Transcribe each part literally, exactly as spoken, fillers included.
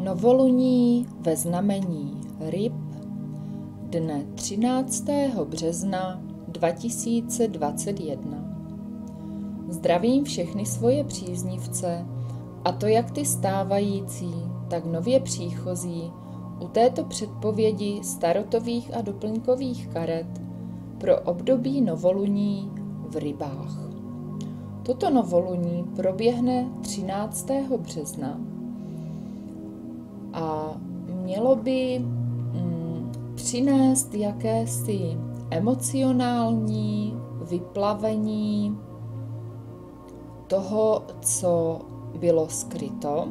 Novoluní ve znamení Ryb dne třináctého března dva tisíce dvacet jedna. Zdravím všechny svoje příznivce, a to jak ty stávající, tak nově příchozí, u této předpovědi starotových a doplňkových karet pro období novoluní v Rybách. Toto novoluní proběhne třináctého března a mělo by mm, přinést jakési emocionální vyplavení toho, co bylo skryto.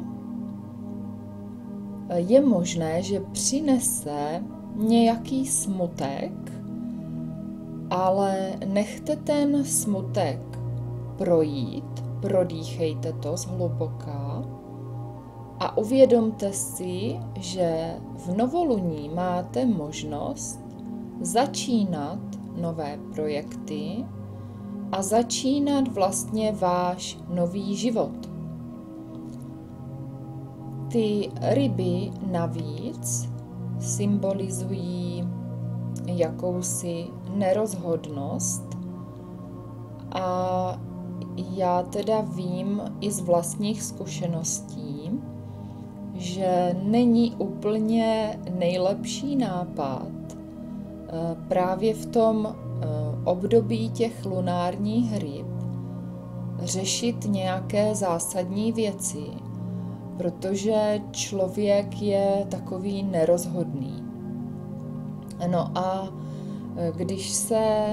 Je možné, že přinese nějaký smutek, ale nechte ten smutek projít, prodýchejte to zhluboka a uvědomte si, že v novoluní máte možnost začínat nové projekty a začínat vlastně váš nový život. Ty ryby navíc symbolizují jakousi nerozhodnost a já teda vím i z vlastních zkušeností, že není úplně nejlepší nápad právě v tom období těch lunárních ryb řešit nějaké zásadní věci, protože člověk je takový nerozhodný. No a když se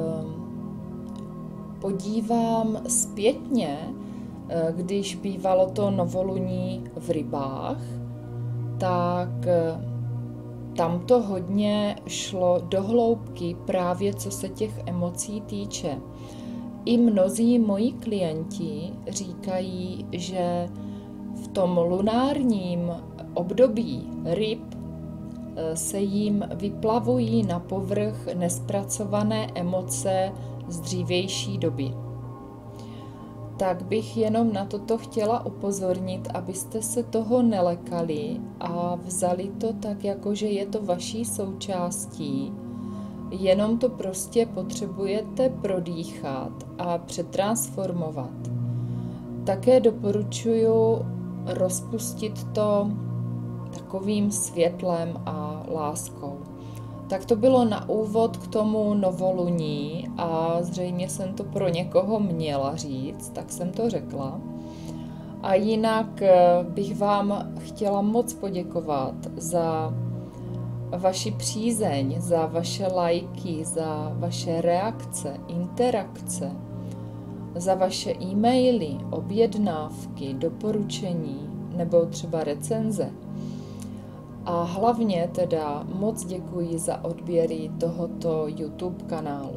podívám zpětně, když bývalo to novoluní v Rybách, tak tam to hodně šlo do hloubky právě co se těch emocí týče. I mnozí moji klienti říkají, že v tom lunárním období ryb se jim vyplavují na povrch nespracované emoce z dřívější doby. Tak bych jenom na toto chtěla upozornit, abyste se toho nelekali a vzali to tak, jako že je to vaší součástí. Jenom to prostě potřebujete prodýchat a přetransformovat. Také doporučuji rozpustit to takovým světlem a láskou. Tak to bylo na úvod k tomu novoluní a zřejmě jsem to pro někoho měla říct, tak jsem to řekla. A jinak bych vám chtěla moc poděkovat za vaši přízeň, za vaše lajky, za vaše reakce, interakce, za vaše e-maily, objednávky, doporučení nebo třeba recenze. A hlavně teda moc děkuji za odběry tohoto YouTube kanálu.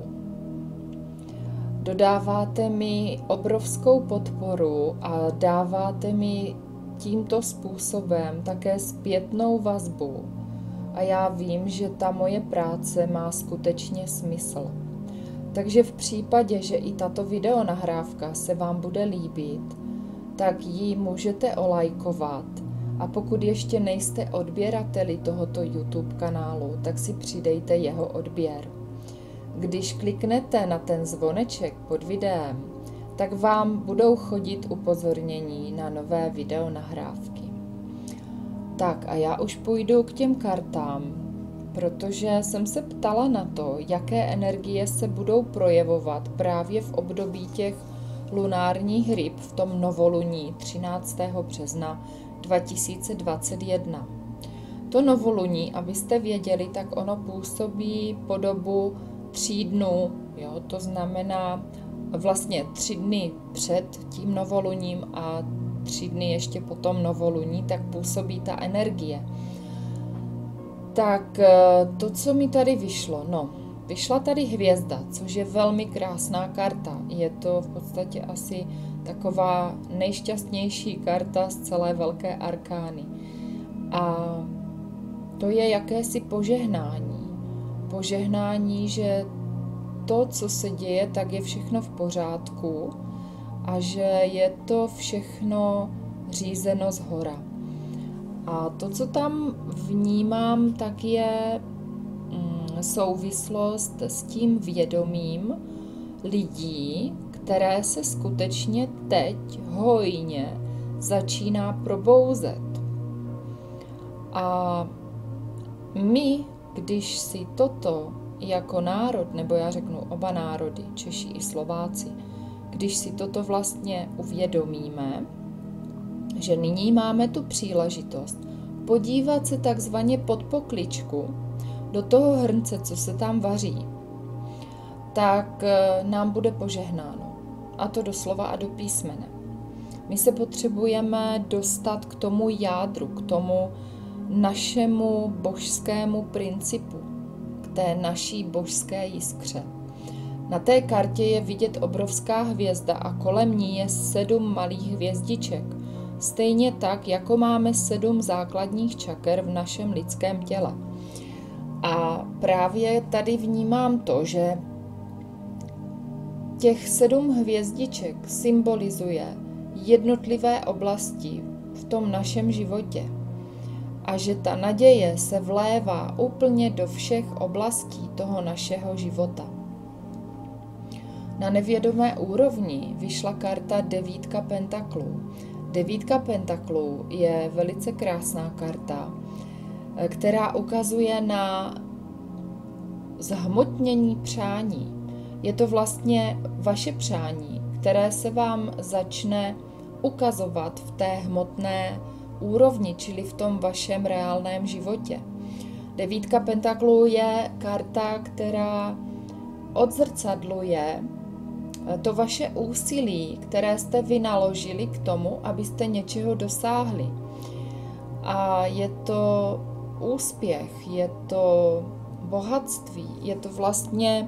Dodáváte mi obrovskou podporu a dáváte mi tímto způsobem také zpětnou vazbu. A já vím, že ta moje práce má skutečně smysl. Takže v případě, že i tato videonahrávka se vám bude líbit, tak ji můžete olajkovat. A pokud ještě nejste odběrateli tohoto YouTube kanálu, tak si přidejte jeho odběr. Když kliknete na ten zvoneček pod videem, tak vám budou chodit upozornění na nové videonahrávky. Tak a já už půjdu k těm kartám, protože jsem se ptala na to, jaké energie se budou projevovat právě v období těch lunárních ryb v tom novoluní třináctého března dva tisíce dvacet jedna. To novoluní, abyste věděli, tak ono působí po dobu tří dnů, jo? To znamená vlastně tři dny před tím novoluním a tři dny ještě po tom novoluní, tak působí ta energie. Tak to, co mi tady vyšlo, no, vyšla tady hvězda, což je velmi krásná karta. Je to v podstatě asi taková nejšťastnější karta z celé velké arkány. A to je jakési požehnání. Požehnání, že to, co se děje, tak je všechno v pořádku a že je to všechno řízeno zhora. A to, co tam vnímám, tak je mm, souvislost s tím vědomím lidí, které se skutečně teď hojně začíná probouzet. A my, když si toto jako národ, nebo já řeknu oba národy, Češi i Slováci, když si toto vlastně uvědomíme, že nyní máme tu příležitost podívat se takzvaně pod pokličku do toho hrnce, co se tam vaří, tak nám bude požehnáno. A to doslova a do písmene. My se potřebujeme dostat k tomu jádru, k tomu našemu božskému principu, k té naší božské jiskře. Na té kartě je vidět obrovská hvězda a kolem ní je sedm malých hvězdiček. Stejně tak, jako máme sedm základních čaker v našem lidském těle. A právě tady vnímám to, že těch sedm hvězdiček symbolizuje jednotlivé oblasti v tom našem životě. A že ta naděje se vlévá úplně do všech oblastí toho našeho života. Na nevědomé úrovni vyšla karta devítka pentaklů. Devítka pentaklů je velice krásná karta, která ukazuje na zhmotnění přání. Je to vlastně vaše přání, které se vám začne ukazovat v té hmotné úrovni, čili v tom vašem reálném životě. Devítka pentaklů je karta, která odzrcadluje to vaše úsilí, které jste vynaložili k tomu, abyste něčeho dosáhli. A je to úspěch, je to bohatství, je to vlastně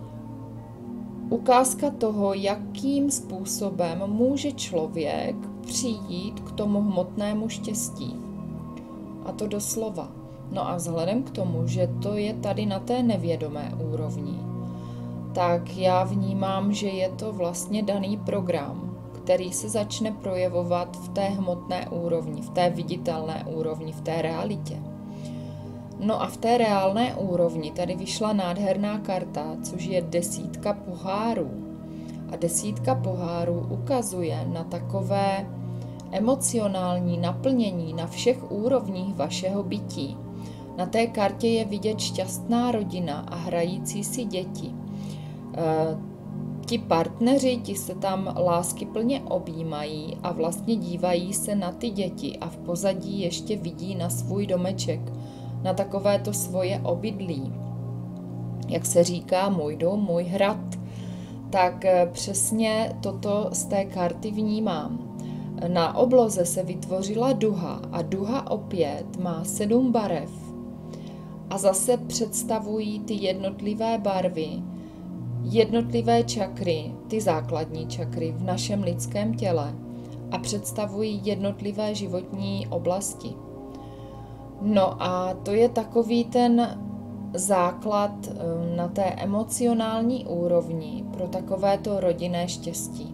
ukázka toho, jakým způsobem může člověk přijít k tomu hmotnému štěstí. A to doslova. No a vzhledem k tomu, že to je tady na té nevědomé úrovni, tak já vnímám, že je to vlastně daný program, který se začne projevovat v té hmotné úrovni, v té viditelné úrovni, v té realitě. No a v té reálné úrovni tady vyšla nádherná karta, což je desítka pohárů. A desítka pohárů ukazuje na takové emocionální naplnění na všech úrovních vašeho bytí. Na té kartě je vidět šťastná rodina a hrající si děti. E, ti partneři, ti se tam láskyplně objímají a vlastně dívají se na ty děti a v pozadí ještě vidí na svůj domeček, na takovéto svoje obydlí. Jak se říká, můj dům, můj hrad, tak přesně toto z té karty vnímám. Na obloze se vytvořila duha a duha opět má sedm barev a zase představují ty jednotlivé barvy, jednotlivé čakry, ty základní čakry v našem lidském těle a představují jednotlivé životní oblasti. No a to je takový ten základ na té emocionální úrovni pro takovéto rodinné štěstí.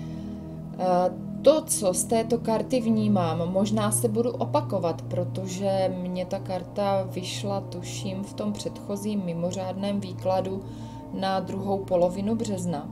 To, co z této karty vnímám, možná se budu opakovat, protože mě ta karta vyšla, tuším, v tom předchozím mimořádném výkladu na druhou polovinu března.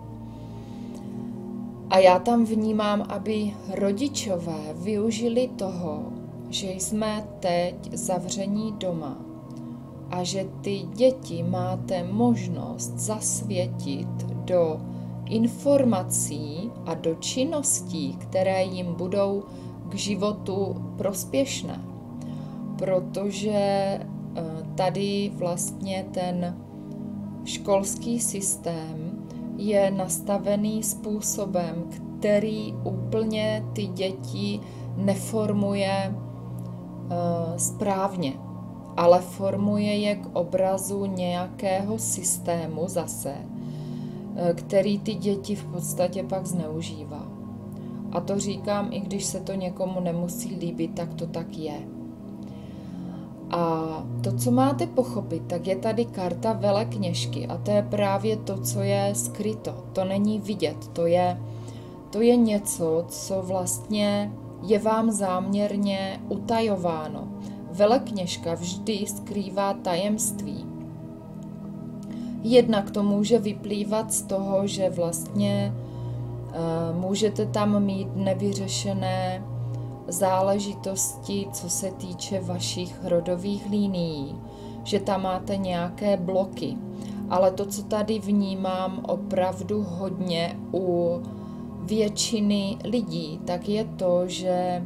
A já tam vnímám, aby rodičové využili toho, že jsme teď zavření doma a že ty děti máte možnost zasvětit do informací a do činností, které jim budou k životu prospěšné. Protože tady vlastně ten školský systém je nastavený způsobem, který úplně ty děti neformuje správně, ale formuje je k obrazu nějakého systému zase, který ty děti v podstatě pak zneužívá. A to říkám, i když se to někomu nemusí líbit, tak to tak je. A to, co máte pochopit, tak je tady karta velekněžky a to je právě to, co je skryto. To není vidět, to je, to je něco, co vlastně je vám záměrně utajováno. Velekněžka vždy skrývá tajemství. Jednak to může vyplývat z toho, že vlastně uh, můžete tam mít nevyřešené záležitosti, co se týče vašich rodových linií, že tam máte nějaké bloky. Ale to, co tady vnímám opravdu hodně u většiny lidí, tak je to, že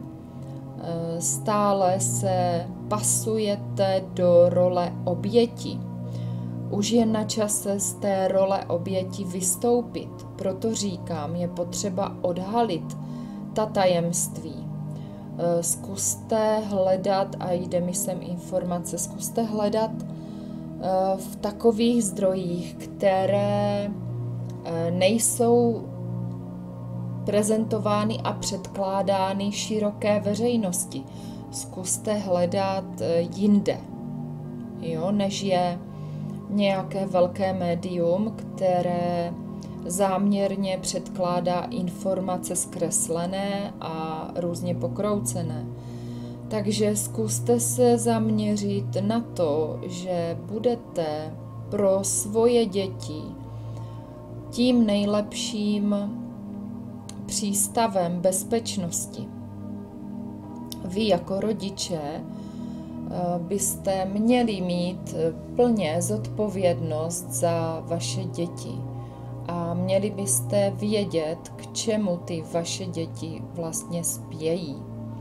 stále se pasujete do role oběti. Už je na čase z té role oběti vystoupit. Proto říkám, je potřeba odhalit ta tajemství. Zkuste hledat, a jde mi sem informace, zkuste hledat v takových zdrojích, které nejsou prezentovány a předkládány široké veřejnosti. Zkuste hledat jinde, jo, než je nějaké velké médium, které záměrně předkládá informace zkreslené a různě pokroucené. Takže zkuste se zaměřit na to, že budete pro svoje děti tím nejlepším přístavem bezpečnosti. Vy jako rodiče byste měli mít plně zodpovědnost za vaše děti a měli byste vědět, k čemu ty vaše děti vlastně spějí.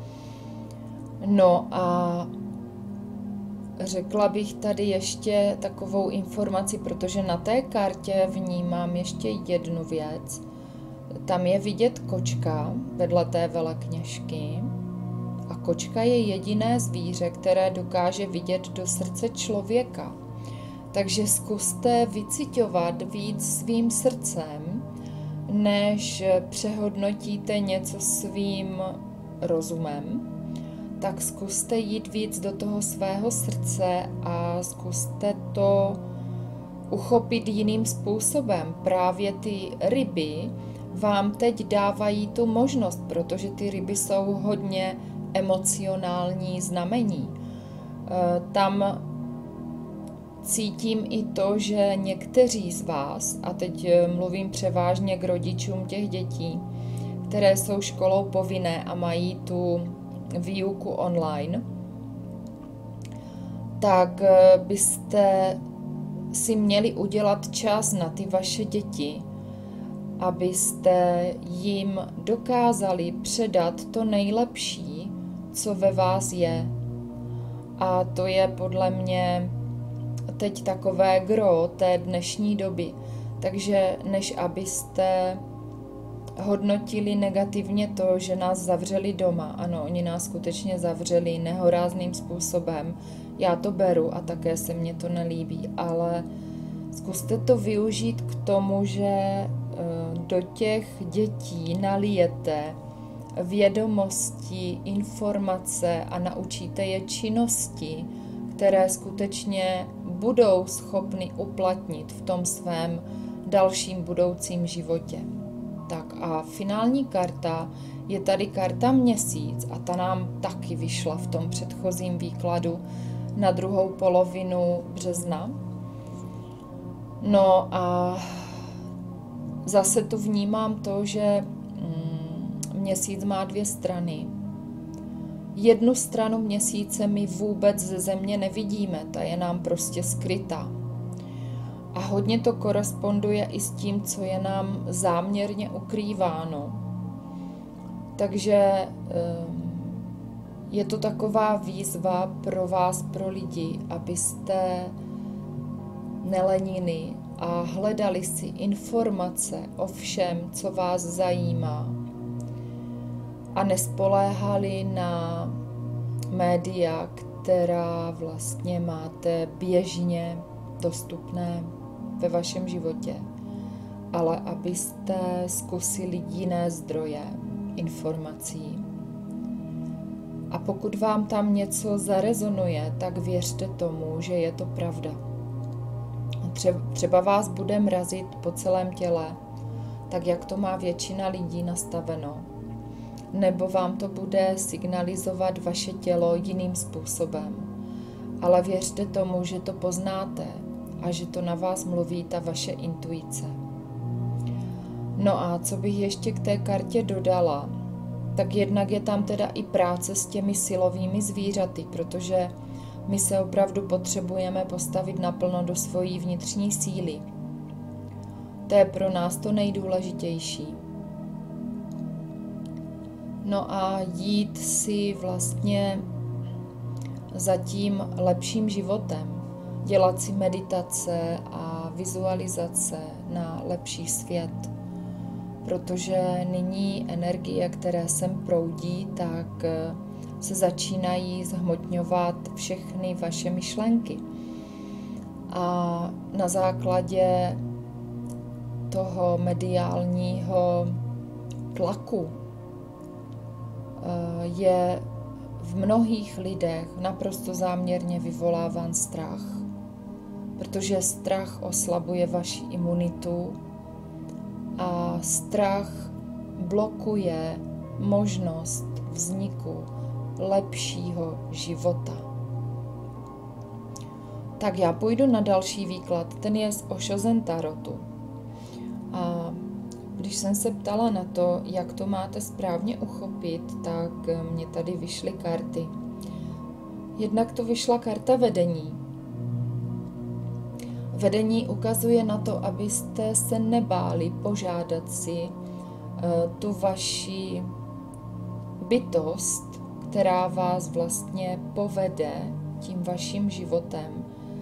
No a řekla bych tady ještě takovou informaci, protože na té kartě vnímám ještě jednu věc. Tam je vidět kočka vedle té velekněžky a kočka je jediné zvíře, které dokáže vidět do srdce člověka. Takže zkuste vyciťovat víc svým srdcem, než přehodnotíte něco svým rozumem. Tak zkuste jít víc do toho svého srdce a zkuste to uchopit jiným způsobem. Právě ty ryby vám teď dávají tu možnost, protože ty ryby jsou hodně emocionální znamení. Tam cítím i to, že někteří z vás, a teď mluvím převážně k rodičům těch dětí, které jsou školou povinné a mají tu výuku online, tak byste si měli udělat čas na ty vaše děti, abyste jim dokázali předat to nejlepší, co ve vás je. A to je podle mě teď takové gro té dnešní doby. Takže než abyste hodnotili negativně to, že nás zavřeli doma. Ano, oni nás skutečně zavřeli nehorázným způsobem. Já to beru a také se mně to nelíbí, ale zkuste to využít k tomu, že do těch dětí nalijete vědomosti, informace a naučíte je činnosti, které skutečně budou schopny uplatnit v tom svém dalším budoucím životě. Tak a finální karta je tady karta Měsíc a ta nám taky vyšla v tom předchozím výkladu na druhou polovinu března. No a zase tu vnímám to, že Měsíc má dvě strany. Jednu stranu Měsíce my vůbec ze země nevidíme, ta je nám prostě skrytá. A hodně to koresponduje i s tím, co je nám záměrně ukrýváno. Takže je to taková výzva pro vás, pro lidi, abyste nelenili a hledali si informace o všem, co vás zajímá. A nespoléhali na média, která vlastně máte běžně dostupné ve vašem životě, ale abyste zkusili jiné zdroje informací. A pokud vám tam něco zarezonuje, tak věřte tomu, že je to pravda. Třeba vás bude mrazit po celém těle, tak jak to má většina lidí nastaveno. nebo vám to bude signalizovat vaše tělo jiným způsobem. Ale věřte tomu, že to poznáte a že to na vás mluví ta vaše intuice. No a co bych ještě k té kartě dodala, tak jednak je tam teda i práce s těmi silovými zvířaty, protože my se opravdu potřebujeme postavit naplno do svojí vnitřní síly. To je pro nás to nejdůležitější. No a jít si vlastně za tím lepším životem, dělat si meditace a vizualizace na lepší svět, protože nyní energie, které sem proudí, tak se začínají zhmotňovat všechny vaše myšlenky. A na základě toho mediálního tlaku je v mnohých lidech naprosto záměrně vyvoláván strach, protože strach oslabuje vaši imunitu a strach blokuje možnost vzniku lepšího života. Tak já půjdu na další výklad, ten je z Oshozen Tarotu. A když jsem se ptala na to, jak to máte správně uchopit, tak mě tady vyšly karty. Jednak to vyšla karta vedení. Vedení ukazuje na to, abyste se nebáli požádat si tu vaši bytost, která vás vlastně povede tím vaším životem,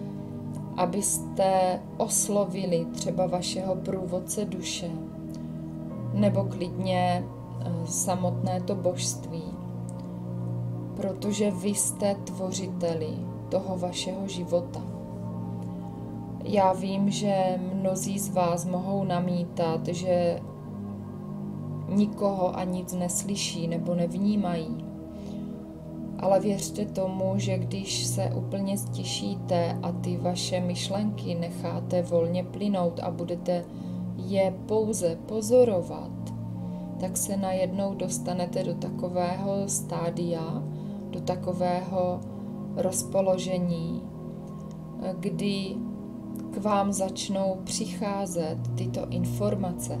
abyste oslovili třeba vašeho průvodce duše, nebo klidně samotné to božství, protože vy jste tvořiteli toho vašeho života. Já vím, že mnozí z vás mohou namítat, že nikoho a nic neslyší nebo nevnímají. Ale věřte tomu, že když se úplně stišíte a ty vaše myšlenky necháte volně plynout a budete je pouze pozorovat, tak se najednou dostanete do takového stádia, do takového rozpoložení, kdy k vám začnou přicházet tyto informace.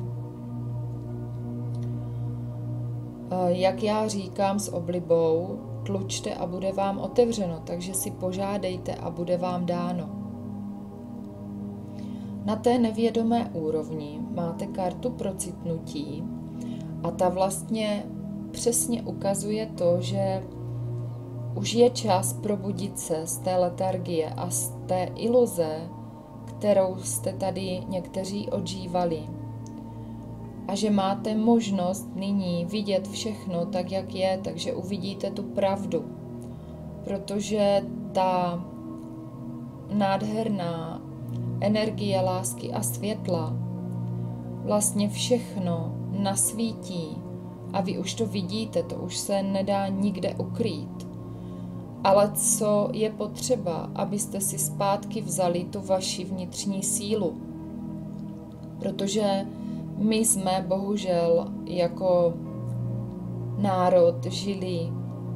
Jak já říkám s oblibou, tlučte a bude vám otevřeno, takže si požádejte a bude vám dáno. Na té nevědomé úrovni máte kartu procitnutí a ta vlastně přesně ukazuje to, že už je čas probudit se z té letargie a z té iluze, kterou jste tady někteří odžívali. A že máte možnost nyní vidět všechno tak, jak je, takže uvidíte tu pravdu. Protože ta nádherná energie lásky a světla vlastně všechno nasvítí a vy už to vidíte, to už se nedá nikde ukrýt. Ale co je potřeba, abyste si zpátky vzali tu vaši vnitřní sílu? Protože my jsme bohužel jako národ žili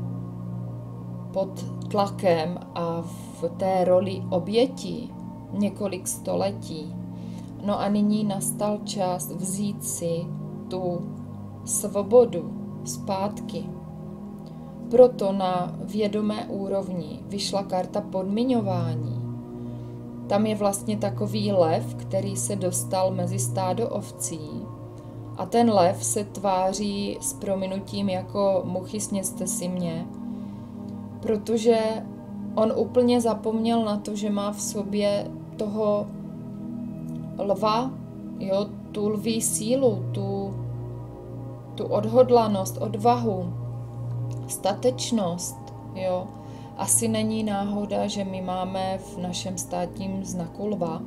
pod tlakem a v té roli oběti několik století. No a nyní nastal čas vzít si tu svobodu zpátky. Proto na vědomé úrovni vyšla karta podmiňování. Tam je vlastně takový lev, který se dostal mezi stádo ovcí a ten lev se tváří s prominutím jako muchy, sněste si mě, protože on úplně zapomněl na to, že má v sobě toho lva, jo, tu lví sílu, tu, tu odhodlanost, odvahu, statečnost, jo. Asi není náhoda, že my máme v našem státním znaku lva.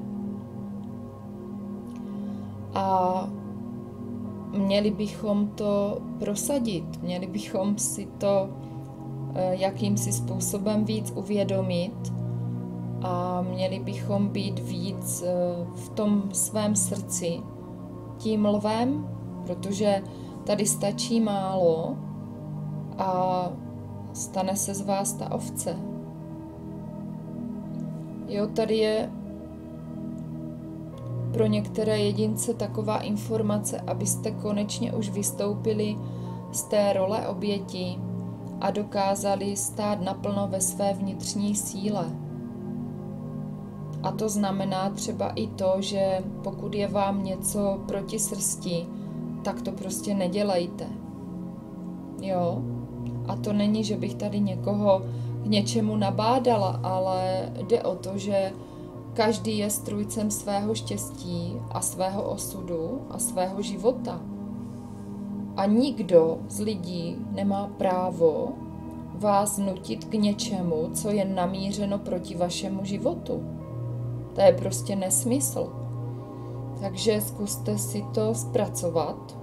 A měli bychom to prosadit, měli bychom si to jakýmsi způsobem víc uvědomit a měli bychom být víc v tom svém srdci tím lvem, protože Tady stačí málo a stane se z vás ta ovce. Jo, tady je pro některé jedince taková informace, abyste konečně už vystoupili z té role oběti a dokázali stát naplno ve své vnitřní síle. A to znamená třeba i to, že pokud je vám něco proti srsti, tak to prostě nedělejte. Jo? A to není, že bych tady někoho k něčemu nabádala, ale jde o to, že každý je strůjcem svého štěstí a svého osudu a svého života. A nikdo z lidí nemá právo vás nutit k něčemu, co je namířeno proti vašemu životu. To je prostě nesmysl. Takže zkuste si to zpracovat.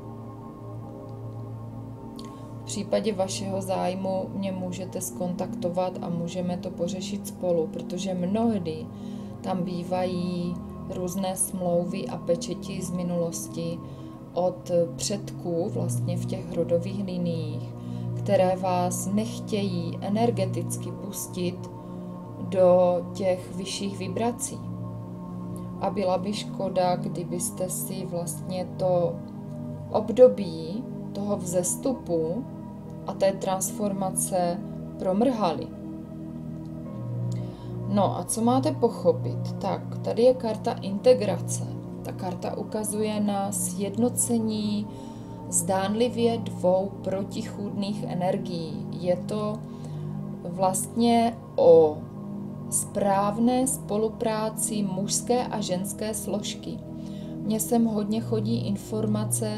V případě vašeho zájmu mě můžete skontaktovat a můžeme to pořešit spolu, protože mnohdy tam bývají různé smlouvy a pečeti z minulosti od předků vlastně v těch rodových liniích, které vás nechtějí energeticky pustit do těch vyšších vibrací. A byla by škoda, kdybyste si vlastně to období toho vzestupu a té transformace promrhali. No a co máte pochopit? Tak, tady je karta integrace. Ta karta ukazuje na sjednocení zdánlivě dvou protichůdných energií. Je to vlastně o správné spolupráci mužské a ženské složky. Mně sem hodně chodí informace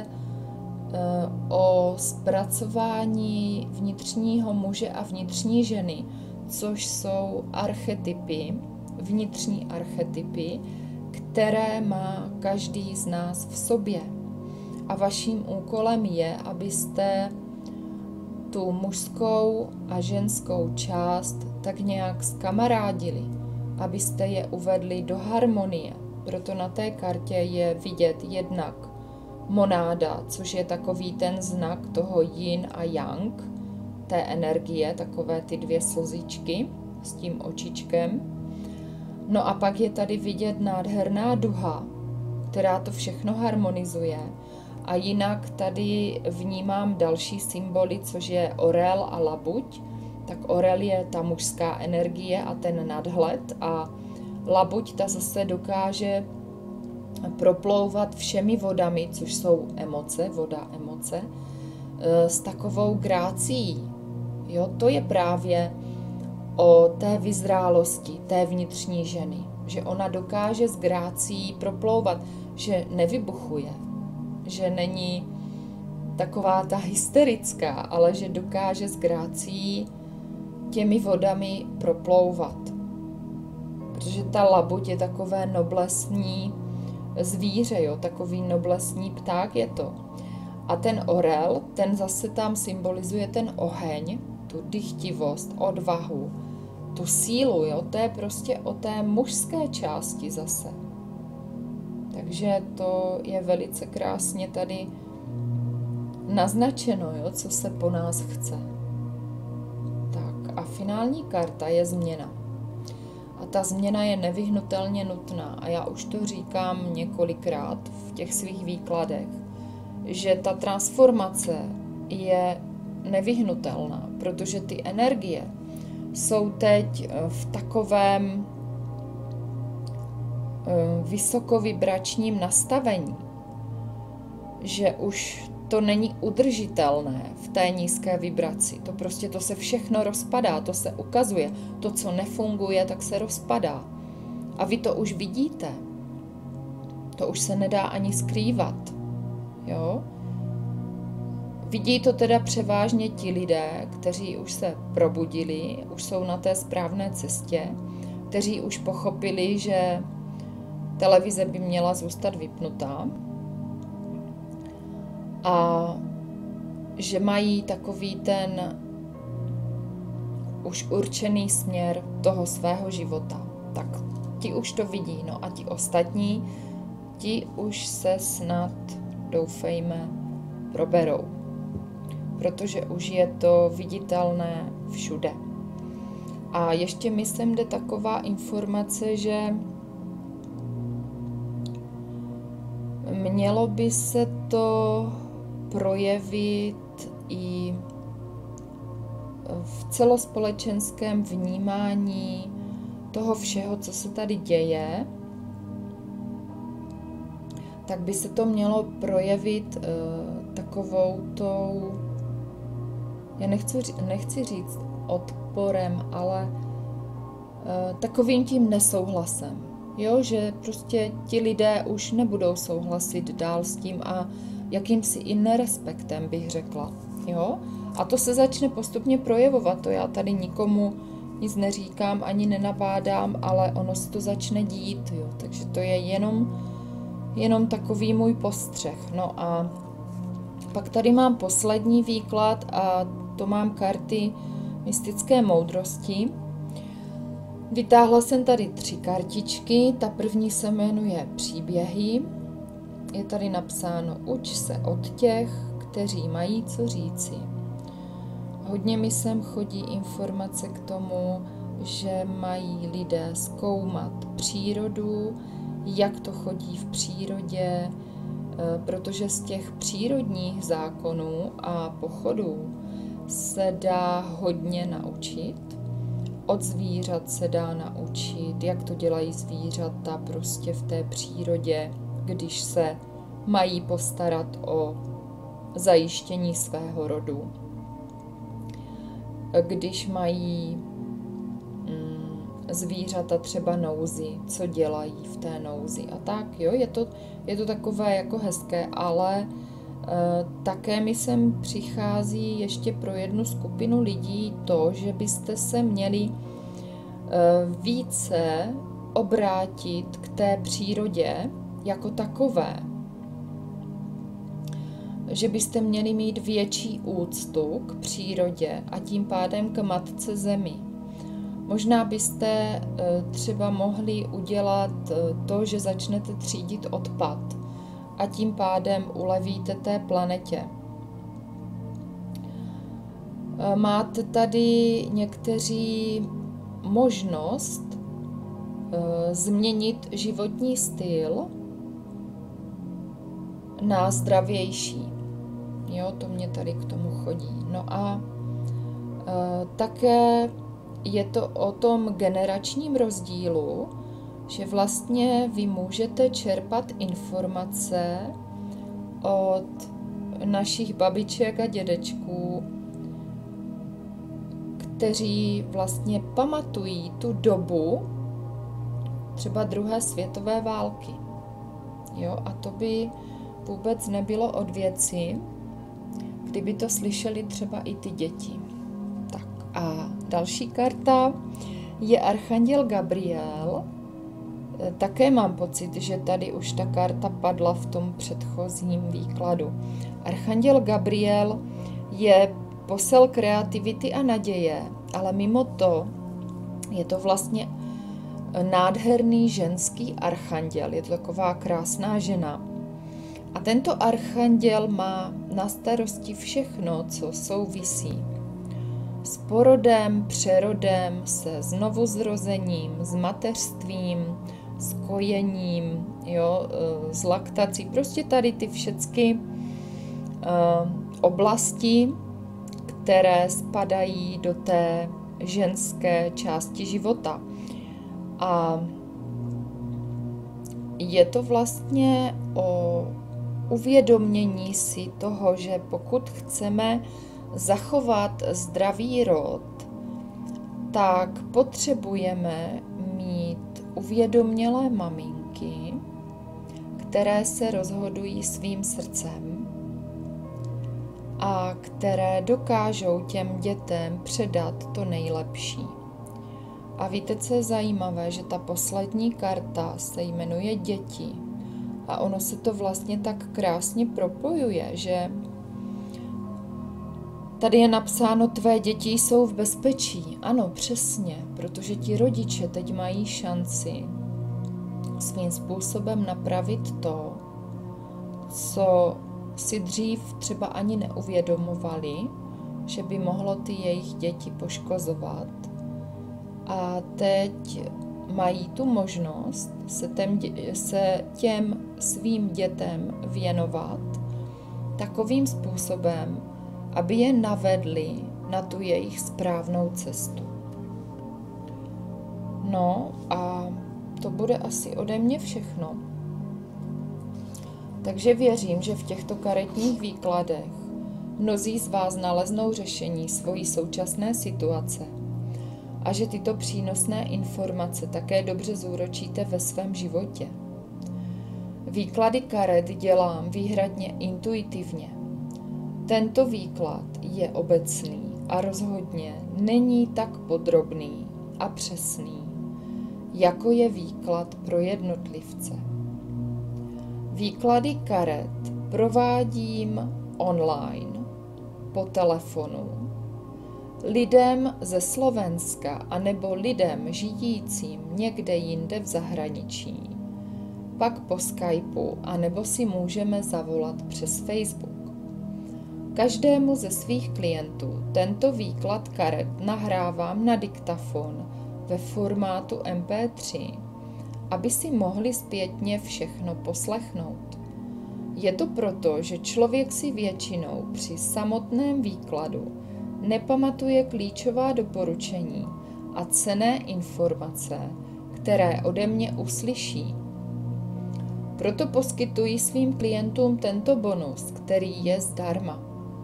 o zpracování vnitřního muže a vnitřní ženy, což jsou archetypy, vnitřní archetypy, které má každý z nás v sobě. A vaším úkolem je, abyste tu mužskou a ženskou část tak nějak zkamarádili, abyste je uvedli do harmonie. Proto na té kartě je vidět jednak monáda, což je takový ten znak toho yin a yang, té energie, takové ty dvě slzičky s tím očičkem. No a pak je tady vidět nádherná duha, která to všechno harmonizuje. A jinak tady vnímám další symboly, což je orel a labuť. Tak orel je ta mužská energie a ten nadhled a labuť ta zase dokáže proplouvat všemi vodami, což jsou emoce, voda, emoce, s takovou grácií. Jo, to je právě o té vyzrálosti, té vnitřní ženy, že ona dokáže s grácií proplouvat, že nevybuchuje, že není taková ta hysterická, ale že dokáže s grácií těmi vodami proplouvat. Protože ta labuť je takové noblesní zvíře, jo, takový noblesní pták je to. A ten orel, ten zase tam symbolizuje ten oheň, tu dychtivost, odvahu, tu sílu, jo, to je prostě o té mužské části zase. Takže to je velice krásně tady naznačeno, jo, co se po nás chce. Tak a finální karta je změna. A ta změna je nevyhnutelně nutná. A já už to říkám několikrát v těch svých výkladech, že ta transformace je nevyhnutelná, protože ty energie jsou teď v takovém vysokovibračním nastavení, že už to není udržitelné v té nízké vibraci. To prostě to se všechno rozpadá, to se ukazuje. To, co nefunguje, tak se rozpadá. A vy to už vidíte. To už se nedá ani skrývat. Jo? Vidí to teda převážně ti lidé, kteří už se probudili, už jsou na té správné cestě, kteří už pochopili, že televize by měla zůstat vypnutá a že mají takový ten už určený směr toho svého života. Tak ti už to vidí, no a ti ostatní, ti už se snad, doufejme, proberou. protože už je to viditelné všude. A ještě mi sem jde taková informace, že mělo by se to projevit i v celospolečenském vnímání toho všeho, co se tady děje, tak by se to mělo projevit uh, takovou tou, já nechci, nechci říct odporem, ale uh, takovým tím nesouhlasem. Jo, že prostě ti lidé už nebudou souhlasit dál s tím a jakýmsi i nerespektem, bych řekla. Jo? A to se začne postupně projevovat. To já tady nikomu nic neříkám, ani nenabádám, ale ono se to začne dít. Jo? Takže to je jenom, jenom takový můj postřeh. No a pak tady mám poslední výklad a to mám karty mystické moudrosti. Vytáhla jsem tady tři kartičky, ta první se jmenuje Příběhy. Je tady napsáno Uč se od těch, kteří mají co říci. Hodně mi sem chodí informace k tomu, že mají lidé zkoumat přírodu, jak to chodí v přírodě, protože z těch přírodních zákonů a pochodů se dá hodně naučit. Od zvířat se dá naučit, jak to dělají zvířata prostě v té přírodě, když se mají postarat o zajištění svého rodu. Když mají mm, zvířata třeba nouzi, co dělají v té nouzi a tak, jo, je to, je to takové jako hezké, ale e, také mi sem přichází ještě pro jednu skupinu lidí to, že byste se měli e, více obrátit k té přírodě jako takové. Že byste měli mít větší úctu k přírodě a tím pádem k matce zemi. Možná byste třeba mohli udělat to, že začnete třídit odpad a tím pádem ulevíte té planetě. Máte tady někteří možnost změnit životní styl na zdravější. Jo, to mě tady k tomu chodí. No a e, také je to o tom generačním rozdílu, že vlastně vy můžete čerpat informace od našich babiček a dědečků, kteří vlastně pamatují tu dobu třeba druhé světové války. Jo, a to by vůbec nebylo od věci, kdyby to slyšeli třeba i ty děti. Tak a další karta je Archanděl Gabriel. Také mám pocit, že tady už ta karta padla v tom předchozím výkladu. Archanděl Gabriel je posel kreativity a naděje, ale mimo to je to vlastně nádherný ženský archanděl. Je to taková krásná žena. A tento archanděl má na starosti všechno, co souvisí s porodem, přerodem, se znovuzrozením, s mateřstvím, s kojením, jo, s laktací. Prostě tady ty všechny uh, oblasti, které spadají do té ženské části života. A je to vlastně o uvědomění si toho, že pokud chceme zachovat zdravý rod, tak potřebujeme mít uvědomělé maminky, které se rozhodují svým srdcem a které dokážou těm dětem předat to nejlepší. A víte, co je zajímavé, že ta poslední karta se jmenuje děti. A ono se to vlastně tak krásně propojuje, že tady je napsáno, tvé děti jsou v bezpečí. Ano, přesně, protože ti rodiče teď mají šanci svým způsobem napravit to, co si dřív třeba ani neuvědomovali, že by mohlo ty jejich děti poškozovat. A teď mají tu možnost se, těm, se těm svým dětem věnovat takovým způsobem, aby je navedli na tu jejich správnou cestu. No a to bude asi ode mě všechno. Takže věřím, že v těchto karetních výkladech mnozí z vás naleznou řešení svojí současné situace a že tyto přínosné informace také dobře zúročíte ve svém životě. Výklady karet dělám výhradně intuitivně. Tento výklad je obecný a rozhodně není tak podrobný a přesný, jako je výklad pro jednotlivce. Výklady karet provádím online, po telefonu, lidem ze Slovenska anebo lidem žijícím někde jinde v zahraničí, pak po Skypeu anebo si můžeme zavolat přes Facebook. Každému ze svých klientů tento výklad karet nahrávám na diktafon ve formátu em pé tři, aby si mohli zpětně všechno poslechnout. Je to proto, že člověk si většinou při samotném výkladu nepamatuje klíčová doporučení a cenné informace, které ode mě uslyší. Proto poskytuji svým klientům tento bonus, který je zdarma.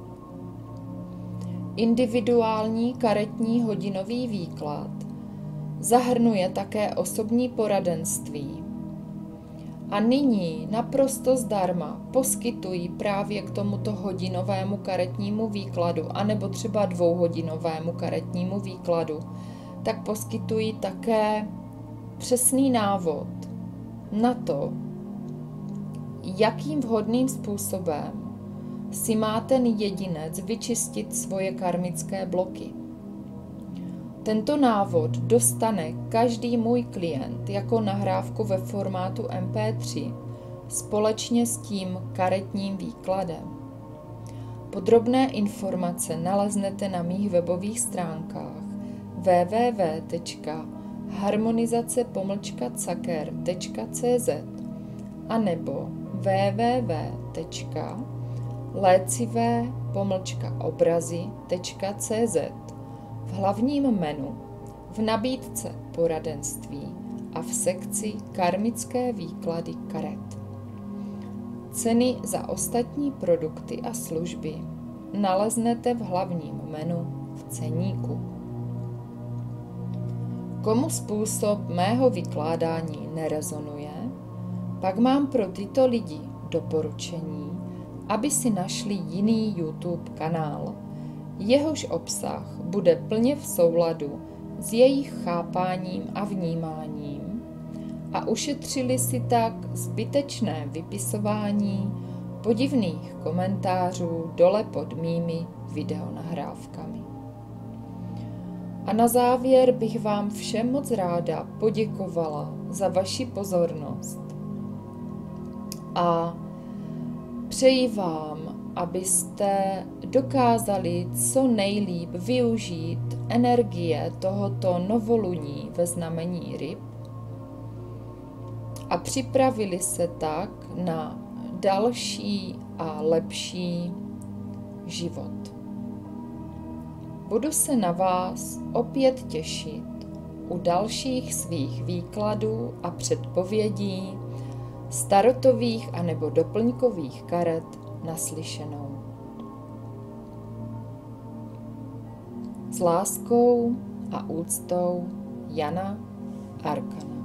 Individuální karetní hodinový výklad zahrnuje také osobní poradenství. A nyní naprosto zdarma poskytují právě k tomuto hodinovému karetnímu výkladu, anebo třeba dvouhodinovému karetnímu výkladu, tak poskytují také přesný návod na to, jakým vhodným způsobem si má ten jedinec vyčistit svoje karmické bloky. Tento návod dostane každý můj klient jako nahrávku ve formátu em pé tři společně s tím karetním výkladem. Podrobné informace naleznete na mých webových stránkách w w w tečka harmonizace pomlčka caker tečka c z a nebo w w w tečka lécivé pomlčka obrazy tečka c z v hlavním menu, v nabídce poradenství a v sekci karmické výklady karet. Ceny za ostatní produkty a služby naleznete v hlavním menu v ceníku. Komu způsob mého vykládání nerezonuje, pak mám pro tyto lidi doporučení, aby si našli jiný YouTube kanál, jehož obsah bude plně v souladu s jejich chápáním a vnímáním a ušetřili si tak zbytečné vypisování podivných komentářů dole pod mými videonahrávkami. A na závěr bych vám všem moc ráda poděkovala za vaši pozornost a přeji vám, abyste dokázali co nejlíp využít energie tohoto novoluní ve znamení ryb a připravili se tak na další a lepší život. Budu se na vás opět těšit u dalších svých výkladů a předpovědí starotových anebo doplňkových karet naslyšenou. S láskou a úctou Jana Arkana.